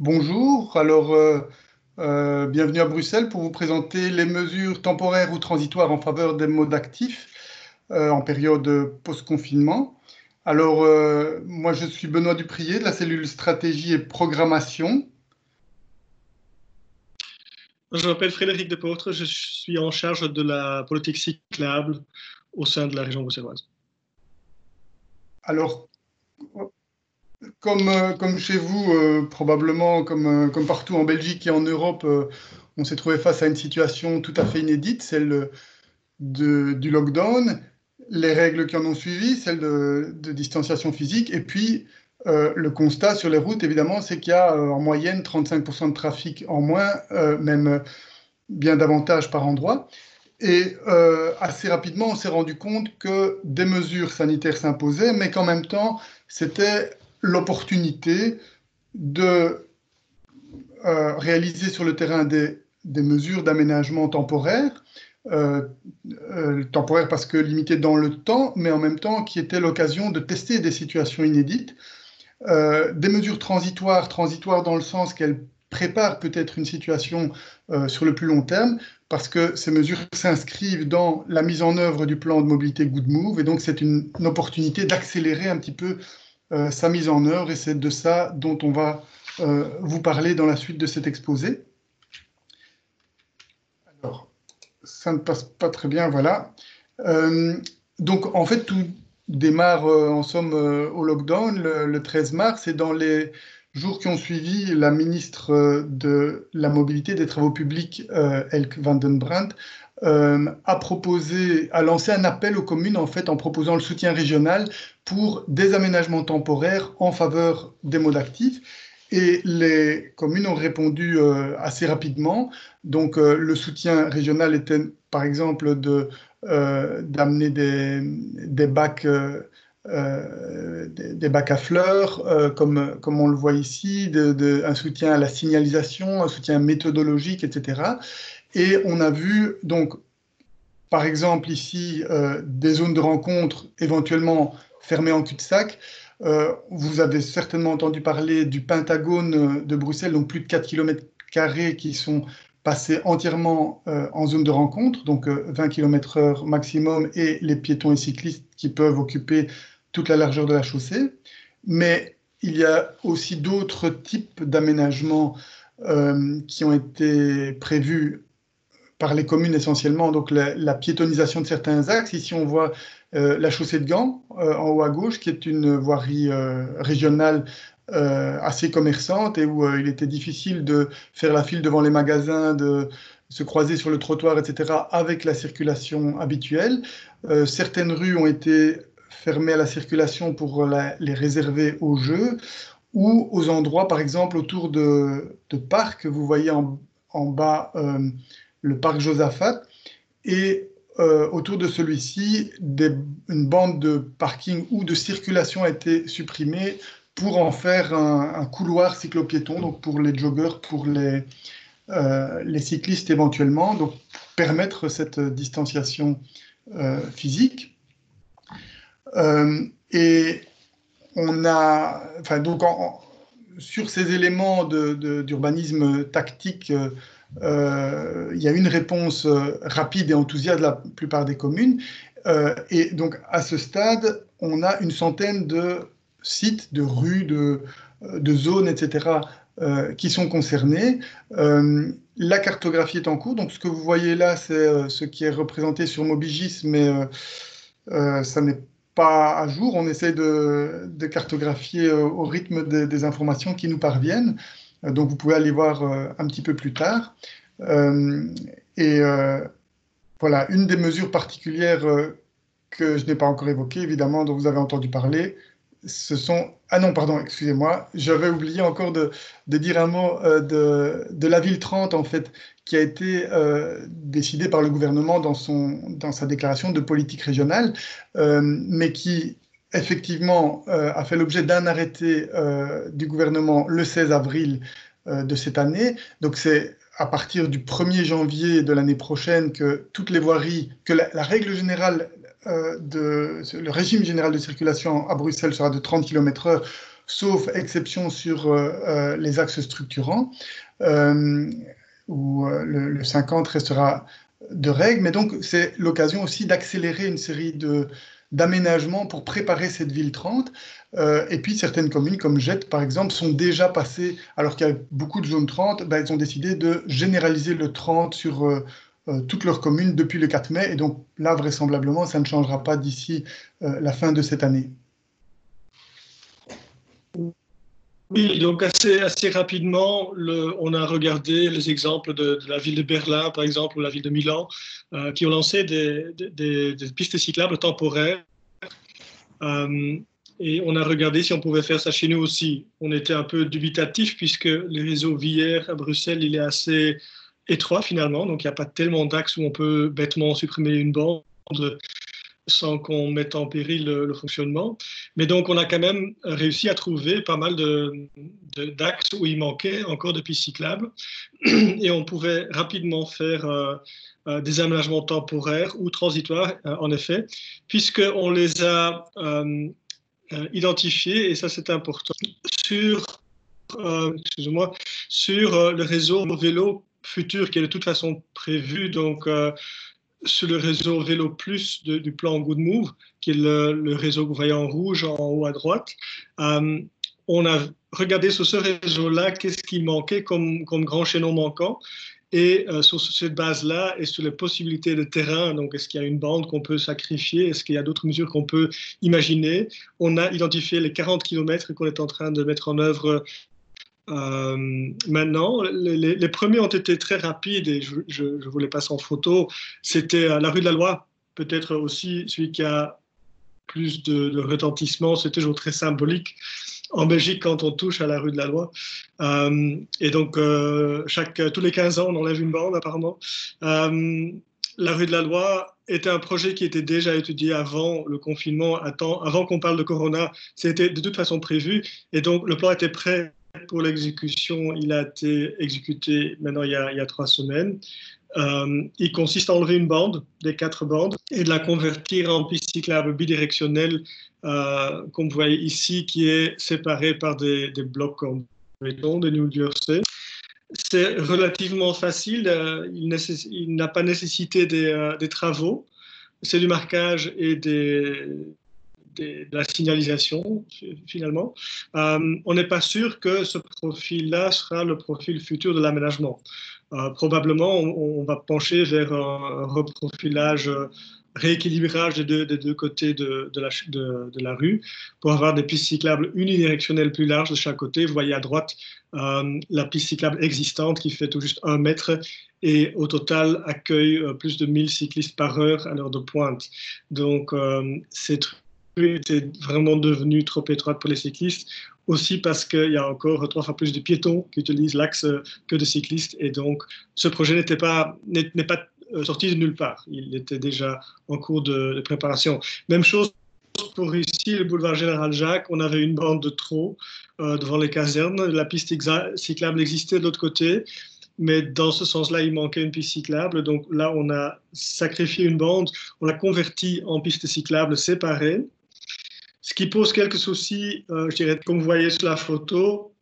Bonjour, bienvenue à Bruxelles pour vous présenter les mesures temporaires ou transitoires en faveur des modes actifs en période post-confinement. Moi je suis Benoît Duprier de la cellule stratégie et programmation. Je m'appelle Frédéric Depotre, je suis en charge de la politique cyclable au sein de la région bruxelloise. Alors, comme chez vous, probablement comme partout en Belgique et en Europe, on s'est trouvé face à une situation tout à fait inédite, celle du lockdown, les règles qui en ont suivi, celles de distanciation physique, et puis le constat sur les routes, évidemment, c'est qu'il y a en moyenne 35% de trafic en moins, même bien davantage par endroit. Et assez rapidement, on s'est rendu compte que des mesures sanitaires s'imposaient, mais qu'en même temps, c'était l'opportunité de réaliser sur le terrain des mesures d'aménagement temporaire, temporaire parce que limité dans le temps, mais en même temps qui était l'occasion de tester des situations inédites, des mesures transitoires, transitoires dans le sens qu'elles préparent peut-être une situation sur le plus long terme, parce que ces mesures s'inscrivent dans la mise en œuvre du plan de mobilité Good Move, et donc c'est une opportunité d'accélérer un petit peu sa mise en œuvre, et c'est de ça dont on va vous parler dans la suite de cet exposé. Alors, ça ne passe pas très bien, voilà. Donc, en fait, tout démarre, en somme, au lockdown le 13 mars, et dans les jours qui ont suivi, la ministre de la Mobilité et des Travaux publics, Elke van den Brandt, a lancé un appel aux communes, en fait, en proposant le soutien régional pour des aménagements temporaires en faveur des modes actifs. Et les communes ont répondu assez rapidement. Donc, le soutien régional était, par exemple, d'amener des bacs, des bacs à fleurs, comme on le voit ici, un soutien à la signalisation, un soutien méthodologique, etc. Et on a vu, donc, par exemple, ici, des zones de rencontre éventuellement fermées en cul-de-sac. Vous avez certainement entendu parler du Pentagone de Bruxelles, donc plus de 4 km² qui sont passés entièrement en zone de rencontre, donc 20 km/h maximum, et les piétons et cyclistes qui peuvent occuper toute la largeur de la chaussée. Mais il y a aussi d'autres types d'aménagements qui ont été prévus par les communes essentiellement, donc la piétonisation de certains axes. Ici, on voit la chaussée de Gand, en haut à gauche, qui est une voirie régionale assez commerçante, et où il était difficile de faire la file devant les magasins, de se croiser sur le trottoir, etc., avec la circulation habituelle. Certaines rues ont été fermées à la circulation pour les réserver aux jeux, ou aux endroits, par exemple, autour de parcs. Vous voyez en bas le parc Josaphat, et autour de celui-ci, une bande de parking ou de circulation a été supprimée pour en faire un couloir cyclopiéton, donc pour les joggeurs, pour les cyclistes éventuellement, donc permettre cette distanciation physique. Et on a, enfin, donc sur ces éléments d'urbanisme tactique, il y a une réponse rapide et enthousiaste de la plupart des communes. Et donc, à ce stade, on a une centaine de sites, de rues, de zones, etc., qui sont concernés. La cartographie est en cours. Donc, ce que vous voyez là, c'est ce qui est représenté sur Mobigis, mais ça n'est pas à jour. On essaie de cartographier au rythme des informations qui nous parviennent. Donc, vous pouvez aller voir un petit peu plus tard. Et voilà, une des mesures particulières que je n'ai pas encore évoquées, évidemment, dont vous avez entendu parler, ce sont... Ah non, pardon, excusez-moi, j'avais oublié encore de dire un mot de la ville 30, en fait, qui a été décidée par le gouvernement dans sa déclaration de politique régionale, mais qui, effectivement, a fait l'objet d'un arrêté du gouvernement le 16 avril de cette année. Donc, c'est à partir du 1er janvier de l'année prochaine que toutes les voiries, que la règle générale, le régime général de circulation à Bruxelles sera de 30 km/h sauf exception sur les axes structurants, où le 50 restera de règle. Mais donc, c'est l'occasion aussi d'accélérer une série d'aménagements pour préparer cette ville 30. Et puis, certaines communes, comme Jette, par exemple, sont déjà passées, alors qu'il y a beaucoup de zones 30, ben, elles ont décidé de généraliser le 30 sur toutes leurs communes depuis le 4 mai. Et donc, là, vraisemblablement, ça ne changera pas d'ici la fin de cette année. Oui, donc assez rapidement, on a regardé les exemples de la ville de Berlin, par exemple, ou la ville de Milan, qui ont lancé des pistes cyclables temporaires. Et on a regardé si on pouvait faire ça chez nous aussi. On était un peu dubitatif puisque le réseau viaire à Bruxelles, il est assez étroit finalement, donc il n'y a pas tellement d'axes où on peut bêtement supprimer une bande sans qu'on mette en péril le fonctionnement. Mais donc, on a quand même réussi à trouver pas mal d'axes où il manquait encore de pistes cyclables. Et on pouvait rapidement faire des aménagements temporaires ou transitoires, en effet, puisqu'on les a identifiés, et ça c'est important, sur le réseau vélo futur qui est de toute façon prévu. Donc, sur le réseau Vélo Plus du plan Good Move, qui est le réseau que vous voyez en rouge en haut à droite. On a regardé sur ce réseau-là qu'est-ce qui manquait comme grand chaînon manquant. Et sur cette base-là et sur les possibilités de terrain, donc est-ce qu'il y a une bande qu'on peut sacrifier, est-ce qu'il y a d'autres mesures qu'on peut imaginer, on a identifié les 40 km qu'on est en train de mettre en œuvre maintenant. Les premiers ont été très rapides et je vous les passe en photo. C'était la rue de la Loi, peut-être aussi celui qui a plus de retentissement. C'est toujours très symbolique en Belgique quand on touche à la rue de la Loi. Et donc, tous les 15 ans, on enlève une bande apparemment. La rue de la Loi était un projet qui était déjà étudié avant le confinement, avant qu'on parle de Corona. C'était de toute façon prévu. Et donc, le plan était prêt pour l'exécution. Il a été exécuté maintenant il y a 3 semaines. Il consiste à enlever une bande, des 4 bandes, et de la convertir en piste cyclable bidirectionnelle, comme vous voyez ici, qui est séparée par des blocs en béton, des New Jersey. C'est relativement facile, il n'a pas nécessité des travaux, c'est du marquage et de la signalisation, finalement. On n'est pas sûr que ce profil-là sera le profil futur de l'aménagement. Probablement, on va pencher vers un reprofilage, rééquilibrage des deux côtés de la rue pour avoir des pistes cyclables unidirectionnelles plus larges de chaque côté. Vous voyez à droite la piste cyclable existante qui fait tout juste 1 mètre et au total accueille plus de 1000 cyclistes par heure à l'heure de pointe. Donc, cette rue était vraiment devenue trop étroite pour les cyclistes, aussi parce qu'il y a encore 3 fois plus de piétons qui utilisent l'axe que de cyclistes. Et donc, ce projet n'est pas sorti de nulle part. Il était déjà en cours de préparation. Même chose pour ici, le boulevard Général Jacques. On avait une bande de trop devant les casernes. La piste cyclable existait de l'autre côté. Mais dans ce sens-là, il manquait une piste cyclable. Donc là, on a sacrifié une bande, on l'a convertie en piste cyclable séparée. Ce qui pose quelques soucis, je dirais, comme vous voyez sur la photo,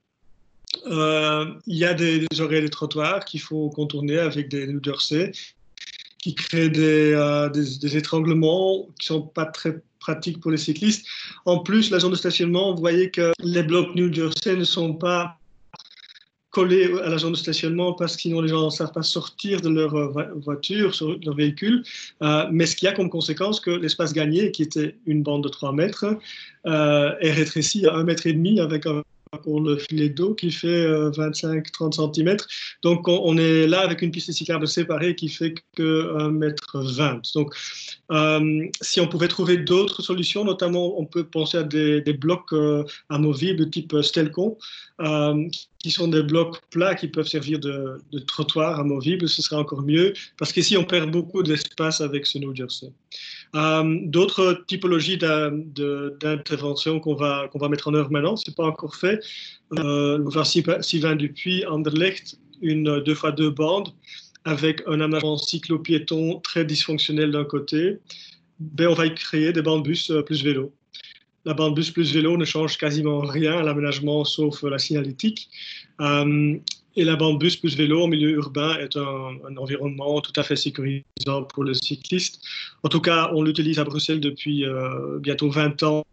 il y a des oreilles de trottoir qu'il faut contourner avec des New Jersey qui créent des étranglements qui ne sont pas très pratiques pour les cyclistes. En plus, la zone de stationnement, vous voyez que les blocs New Jersey ne sont pas collés à la zone de stationnement parce que sinon les gens ne savent pas sortir de leur voiture, de leur véhicule. Mais ce qui a comme conséquence que l'espace gagné, qui était une bande de 3 mètres, est rétréci à 1,5 mètre avec pour le filet d'eau qui fait 25-30 cm. Donc on est là avec une piste cyclable séparée qui fait que 1,20 mètre. Donc si on pouvait trouver d'autres solutions, notamment on peut penser à des blocs amovibles type Stelcon, qui sont des blocs plats qui peuvent servir de trottoir amovible, ce serait encore mieux, parce qu'ici on perd beaucoup d'espace avec ce New Jersey. D'autres typologies d'intervention qu'on va mettre en œuvre maintenant, ce n'est pas encore fait. Le boulevard Sylvain Dupuis, Anderlecht, une 2x2 bandes avec un aménagement cyclo-piéton très dysfonctionnel d'un côté. On va y créer des bandes bus plus vélo. la bande bus plus vélo ne change quasiment rien à l'aménagement sauf la signalétique. Et la bande bus plus vélo en milieu urbain est un environnement tout à fait sécurisant pour le cycliste. En tout cas, on l'utilise à Bruxelles depuis bientôt 20 ans.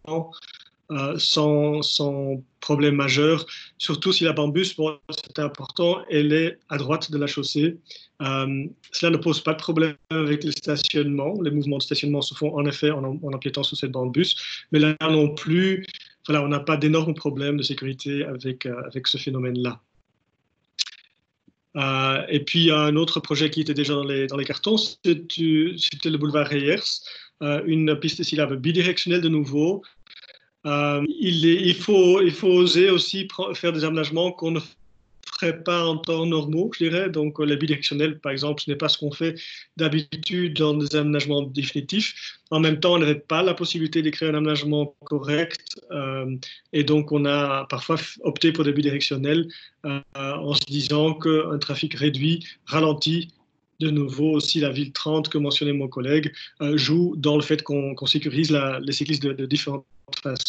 Sans problème majeur, surtout si la bande bus, bon, c'est important, elle est à droite de la chaussée. Cela ne pose pas de problème avec le stationnement. Les mouvements de stationnement se font en effet en empiétant sur cette bande bus, mais là non plus, voilà, on n'a pas d'énormes problèmes de sécurité avec ce phénomène-là. Et puis, il y a un autre projet qui était déjà dans les cartons, c'était le boulevard Reyers, une piste cyclable bidirectionnelle de nouveau. Il faut oser aussi faire des aménagements qu'on ne ferait pas en temps normaux, je dirais. Donc, les bidirectionnels, par exemple, ce n'est pas ce qu'on fait d'habitude dans des aménagements définitifs. En même temps, on n'avait pas la possibilité de créer un aménagement correct. Et donc, on a parfois opté pour des bidirectionnels en se disant qu'un trafic réduit ralentit. De nouveau, aussi, la ville 30 que mentionnait mon collègue joue dans le fait qu'on sécurise les cyclistes de différentes faces.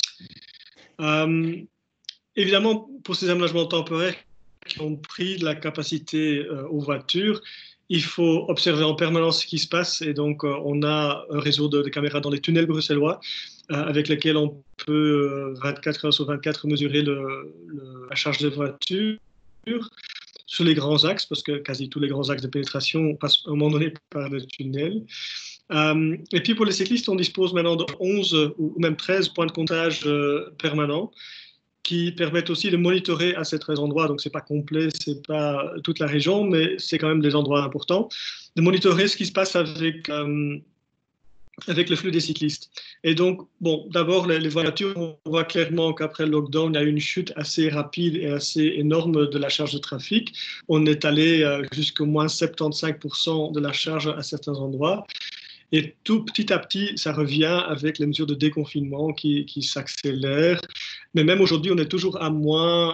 Évidemment, pour ces aménagements temporaires qui ont pris de la capacité aux voitures, il faut observer en permanence ce qui se passe. Et donc, on a un réseau de caméras dans les tunnels bruxellois avec lesquels on peut 24 heures sur 24 mesurer la charge des voitures sur les grands axes, parce que quasi tous les grands axes de pénétration passent à un moment donné par le tunnel. Et puis pour les cyclistes, on dispose maintenant de 11 ou même 13 points de comptage permanents qui permettent aussi de monitorer à ces 13 endroits. Donc, ce n'est pas complet, ce n'est pas toute la région, mais c'est quand même des endroits importants, de monitorer ce qui se passe avec le flux des cyclistes. Et donc, bon, d'abord, les voitures, on voit clairement qu'après le lockdown, il y a eu une chute assez rapide et assez énorme de la charge de trafic. On est allé jusqu'au moins 75% de la charge à certains endroits. Et tout petit à petit, ça revient avec les mesures de déconfinement qui s'accélèrent. Mais même aujourd'hui, on est toujours à moins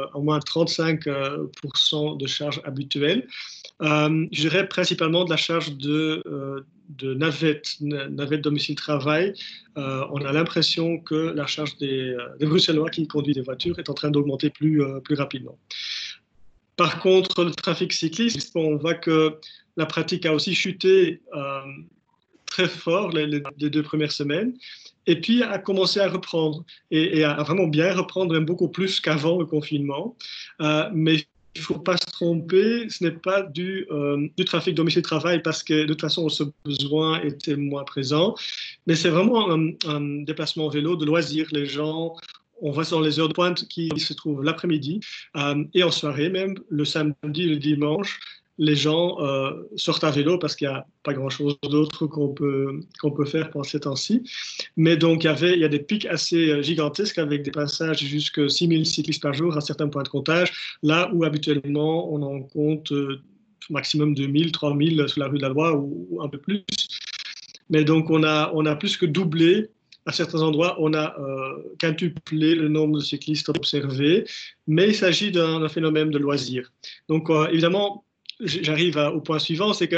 35% de charge habituelle. Je dirais principalement de la charge de navette domicile-travail. On a l'impression que la charge des Bruxellois qui conduisent des voitures est en train d'augmenter plus rapidement. Par contre, le trafic cycliste, on voit que la pratique a aussi chuté très fort les 2 premières semaines, et puis a commencé à reprendre, et à vraiment bien reprendre, même beaucoup plus qu'avant le confinement. Mais il ne faut pas se tromper, ce n'est pas du trafic domicile-travail parce que de toute façon, ce besoin était moins présent, mais c'est vraiment un déplacement vélo de loisir. Les gens, on voit ça dans les heures de pointe qui se trouvent l'après-midi et en soirée même, le samedi et le dimanche, les gens sortent à vélo parce qu'il n'y a pas grand-chose d'autre qu'on peut faire pendant ces temps-ci. Mais donc, il y a des pics assez gigantesques avec des passages jusqu'à 6000 cyclistes par jour à certains points de comptage, là où habituellement on en compte maximum 2000, 3000 sur la rue de la Loi ou un peu plus. Mais donc, on a plus que doublé. À certains endroits, on a quintuplé le nombre de cyclistes observés, mais il s'agit d'un phénomène de loisir. Donc, évidemment, j'arrive au point suivant, c'est que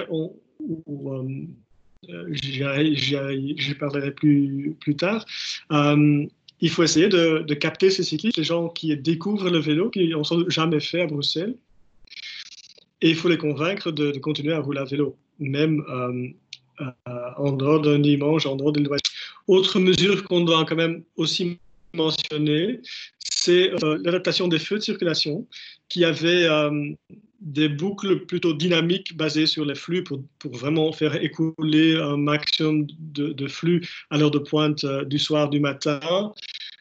j'y parlerai plus tard. Il faut essayer de capter ces cyclistes, les gens qui découvrent le vélo, qui n'ont jamais fait à Bruxelles, et il faut les convaincre de continuer à rouler à vélo, même en dehors d'un dimanche, en dehors des loisirs. Autre mesure qu'on doit quand même aussi mentionner, c'est l'adaptation des feux de circulation qui avaient des boucles plutôt dynamiques basées sur les flux pour vraiment faire écouler un maximum de flux à l'heure de pointe du soir, du matin.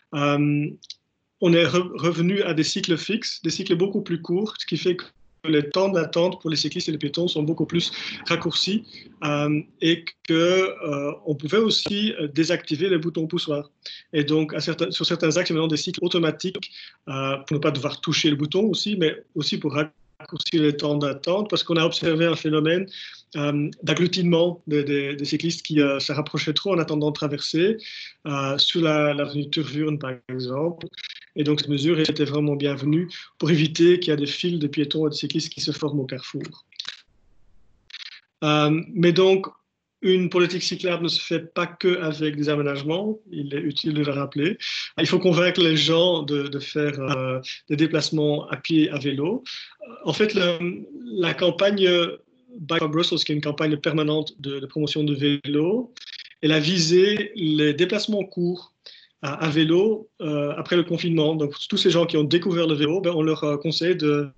On est revenu à des cycles fixes, des cycles beaucoup plus courts, ce qui fait que les temps d'attente pour les cyclistes et les piétons sont beaucoup plus raccourcis et qu'on pouvait aussi désactiver les boutons poussoirs. Et donc, sur certains axes, il y a maintenant des cycles automatiques pour ne pas devoir toucher le bouton aussi, mais aussi pour raccourcir les temps d'attente, parce qu'on a observé un phénomène d'agglutinement des cyclistes qui se rapprochaient trop en attendant de traverser, sur l'avenue Tervuren par exemple. Et donc, cette mesure était vraiment bienvenue pour éviter qu'il y ait des files de piétons et de cyclistes qui se forment au carrefour. Mais donc, une politique cyclable ne se fait pas qu'avec des aménagements, il est utile de le rappeler. Il faut convaincre les gens de faire des déplacements à pied, à vélo. En fait, la campagne Bike for Brussels, qui est une campagne permanente de promotion de vélo, elle a visé les déplacements courts à vélo après le confinement. Donc, tous ces gens qui ont découvert le vélo, on leur conseille de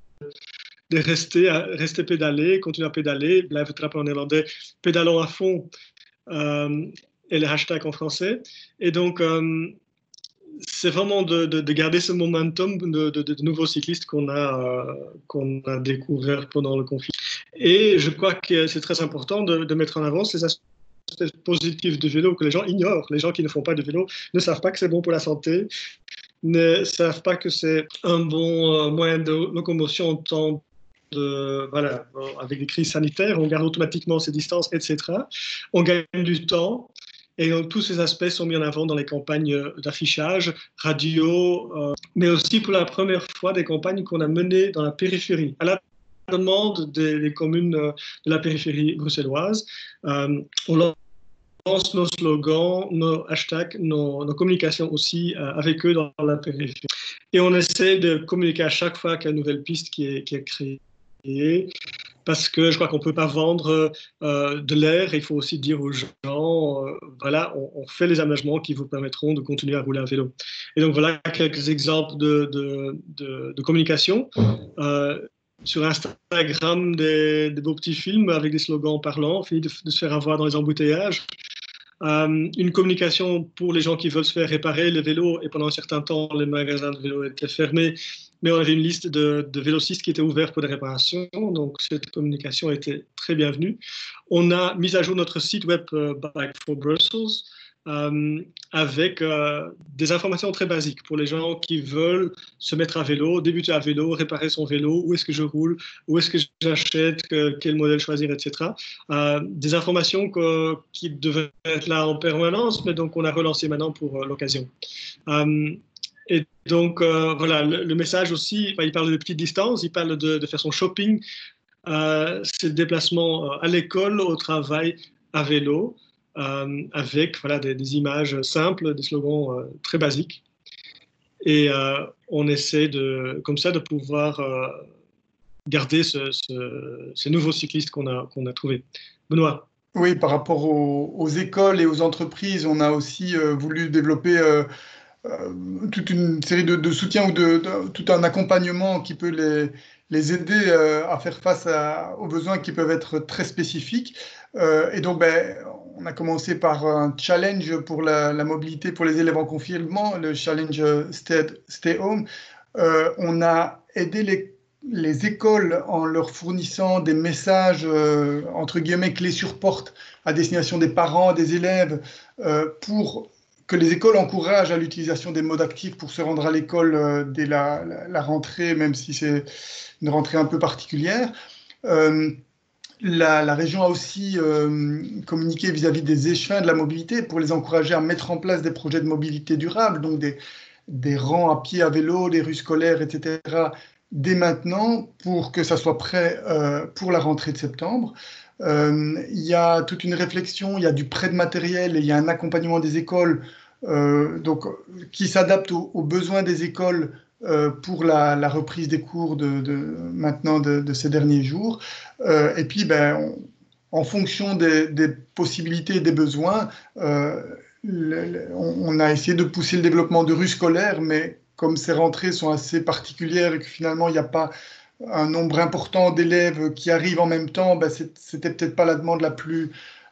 rester pédaler, continuer à pédaler, blijven trappen en néerlandais, pédalons à fond, et les hashtags en français. Et donc, c'est vraiment de garder ce momentum de nouveaux cyclistes qu'on a découvert pendant le confinement. Et je crois que c'est très important de mettre en avant ces aspects positifs du vélo que les gens ignorent. Les gens qui ne font pas de vélo ne savent pas que c'est bon pour la santé, ne savent pas que c'est un bon moyen de locomotion en temps voilà, avec les crises sanitaires, on garde automatiquement ses distances, etc. On gagne du temps et donc, tous ces aspects sont mis en avant dans les campagnes d'affichage, radio, mais aussi pour la première fois des campagnes qu'on a menées dans la périphérie, à la demande des communes de la périphérie bruxelloise. On lance nos slogans, nos hashtags, nos communications aussi avec eux dans la périphérie. Et on essaie de communiquer à chaque fois qu'il y a une nouvelle piste qui est créée. Parce que je crois qu'on ne peut pas vendre de l'air, il faut aussi dire aux gens, voilà, on fait les aménagements qui vous permettront de continuer à rouler à vélo. Et donc voilà quelques exemples de communication. Sur Instagram, des beaux petits films avec des slogans parlants, de se faire avoir dans les embouteillages. Une communication pour les gens qui veulent se faire réparer les vélos, et pendant un certain temps, les magasins de vélos étaient fermés, mais on avait une liste de vélocistes qui étaient ouverts pour des réparations, donc cette communication était très bienvenue. On a mis à jour notre site web Bike for Brussels avec des informations très basiques pour les gens qui veulent se mettre à vélo, débuter à vélo, réparer son vélo, où est-ce que je roule, où est-ce que j'achète, quel modèle choisir, etc. Des informations qui devraient être là en permanence, mais donc on a relancé maintenant pour l'occasion. Et donc, voilà, le message aussi, il parle de petites distances, il parle de faire son shopping, ses déplacements à l'école, au travail, à vélo, avec voilà, des images simples, des slogans très basiques. Et on essaie comme ça de pouvoir garder ces nouveaux cyclistes qu'on a trouvés. Benoît. Oui, par rapport aux écoles et aux entreprises, on a aussi voulu développer toute une série de soutiens ou tout un accompagnement qui peut les aider à faire face aux besoins qui peuvent être très spécifiques. Et donc, on a commencé par un challenge pour la mobilité pour les élèves en confinement, le challenge Stay Home. On a aidé les écoles en leur fournissant des messages, entre guillemets, clés sur porte à destination des parents, des élèves, pour que les écoles encouragent à l'utilisation des modes actifs pour se rendre à l'école dès la rentrée, même si c'est une rentrée un peu particulière. La région a aussi communiqué vis-à-vis des échevins de la mobilité pour les encourager à mettre en place des projets de mobilité durable, donc des rangs à pied, à vélo, des rues scolaires, etc., dès maintenant pour que ça soit prêt pour la rentrée de septembre. Il y a toute une réflexion, il y a du prêt de matériel et il y a un accompagnement des écoles donc, qui s'adapte aux besoins des écoles pour la reprise des cours maintenant de ces derniers jours. Et puis, en fonction des possibilités et des besoins, on a essayé de pousser le développement de rues scolaires, mais comme ces rentrées sont assez particulières et que finalement, il n'y a pas un nombre important d'élèves qui arrivent en même temps, c'était peut-être pas la demande la plus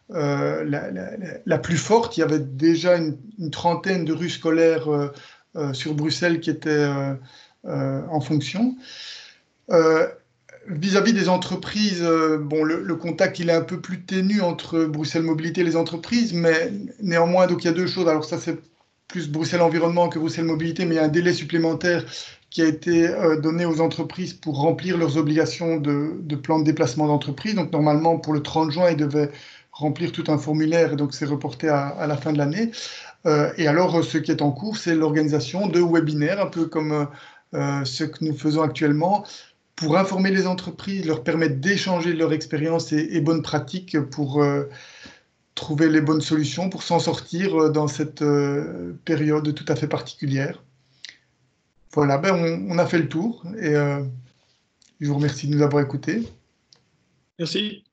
forte. Il y avait déjà une trentaine de rues scolaires sur Bruxelles qui étaient en fonction. Vis-à-vis des entreprises, le contact il est un peu plus ténu entre Bruxelles Mobilité et les entreprises, mais néanmoins, donc il y a deux choses. Alors ça, c'est plus Bruxelles Environnement que Bruxelles Mobilité, mais il y a un délai supplémentaire qui a été donné aux entreprises pour remplir leurs obligations de plan de déplacement d'entreprise. Donc normalement, pour le 30 juin, ils devaient remplir tout un formulaire, et donc c'est reporté à la fin de l'année. Et alors, ce qui est en cours, c'est l'organisation de webinaires, un peu comme ce que nous faisons actuellement, pour informer les entreprises, leur permettre d'échanger leur expérience et bonnes pratiques pour trouver les bonnes solutions pour s'en sortir dans cette période tout à fait particulière. Voilà, ben on a fait le tour et je vous remercie de nous avoir écoutés. Merci.